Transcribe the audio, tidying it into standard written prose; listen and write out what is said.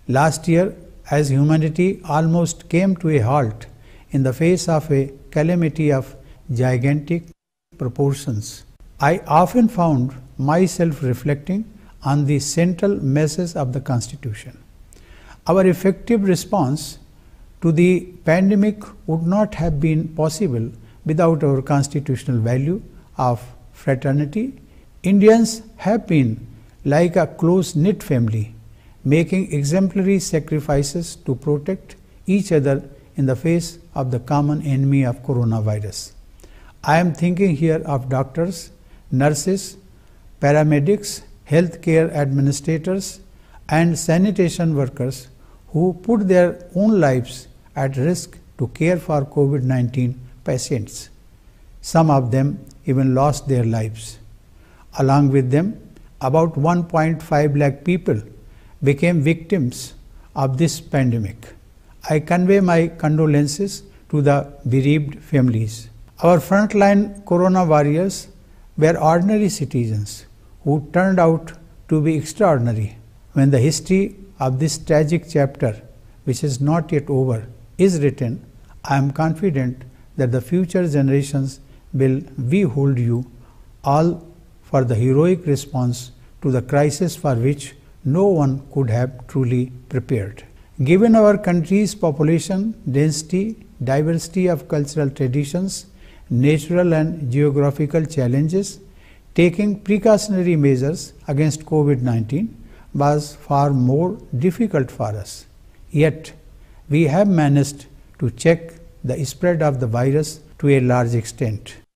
Last year, as humanity almost came to a halt in the face of a calamity of gigantic proportions, I often found myself reflecting on the central message of the Constitution. Our effective response to the pandemic would not have been possible without our constitutional value of fraternity. Indians have been like a close-knit family, making exemplary sacrifices to protect each other in the face of the common enemy of coronavirus. I am thinking here of doctors, nurses, paramedics, healthcare administrators, and sanitation workers who put their own lives at risk to care for COVID-19 patients. Some of them even lost their lives. Along with them, about 1.5 lakh people became victims of this pandemic. I convey my condolences to the bereaved families. Our frontline corona warriors were ordinary citizens who turned out to be extraordinary. When the history of this tragic chapter, which is not yet over, is written, I am confident that the future generations will behold you all for the heroic response to the crisis for which no one could have truly prepared. Given our country's population density, diversity of cultural traditions, natural and geographical challenges, taking precautionary measures against COVID-19 was far more difficult for us. Yet, we have managed to check the spread of the virus to a large extent.